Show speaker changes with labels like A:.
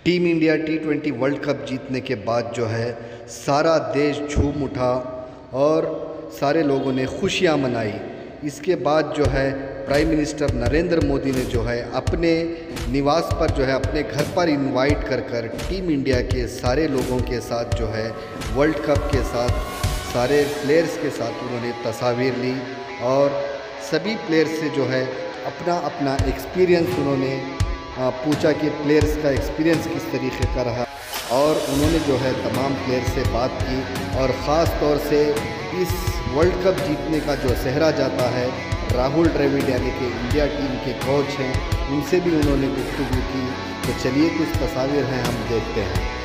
A: Team India T20 world cup जीतने के बाद जो है सारा देश झूम उठा और सारे लोगों ने खुशियां मनाई। इसके बाद जो है प्राइम मिनिस्टर नरेंद्र मोदी ने जो है अपने निवास पर जो है अपने घर पर इनवाइट कर टीम इंडिया के सारे लोगों के साथ जो है वर्ल्ड कप के साथ सारे प्लेयर्स के साथ उन्होंने तस्वीर ली और सभी प्लेयर्स से जो है अपना अपना एक्सपीरियंस उन्होंने पूछा कि प्लेयर्स का एक्सपीरियंस किस तरीके का रहा और उन्होंने जो है तमाम प्लेयर्स से बात की और ख़ास तौर से इस वर्ल्ड कप जीतने का जो सेहरा जाता है राहुल द्रविड़ यानी कि इंडिया टीम के कोच हैं, उनसे भी उन्होंने गुफ्तगू की। तो चलिए कुछ तस्वीर हैं, हम देखते हैं।